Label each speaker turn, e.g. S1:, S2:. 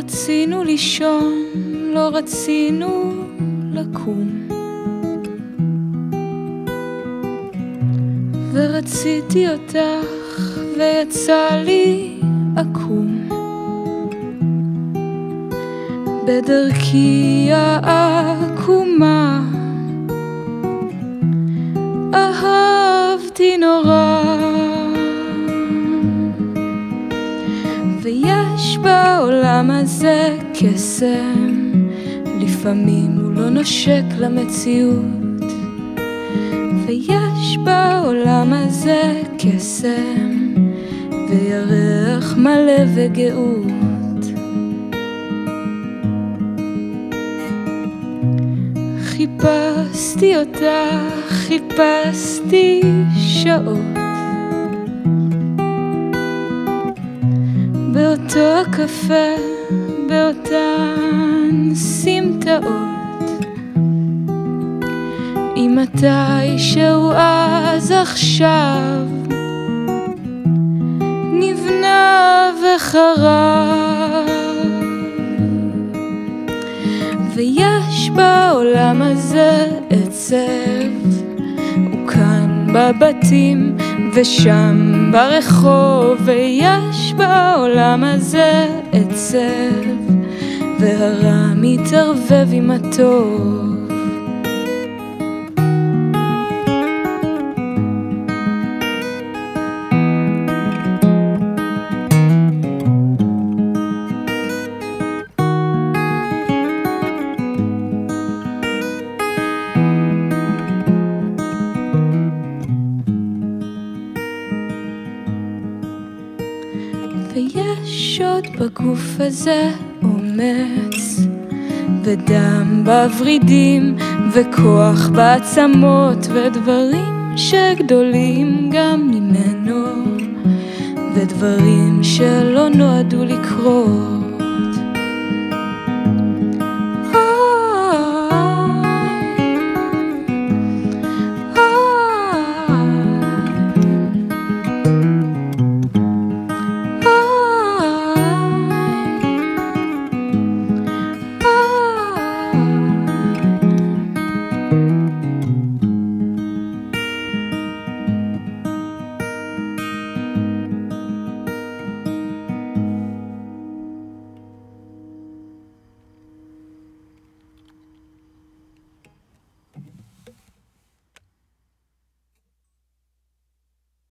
S1: רצינו לישון, לא רצינו לקום, ורציתי אותך ויצא לי עקום. בדרכי העקומה אהבתי נורא, ויש בעולם הזה קסם, לפעמים הוא לא נושק למציאות. ויש בעולם הזה קסם, וירח מלא וגאות. חיפשתי אותך, חיפשתי שעות, באותו הקפה, באותן סמטאות. אם מתישהו אז עכשיו נבנה וחרב, ויש בעולם הזה עצב, הוא כאן בבתים ושם ברחוב. ויש בעולם הזה עצב, והרע מתערבב עם הטוב. ויש עוד בגוף הזה אומץ, ודם בוורידים, וכוח בעצמות, ודברים שגדולים גם ממנו, ודברים שלא נועדו לקרות.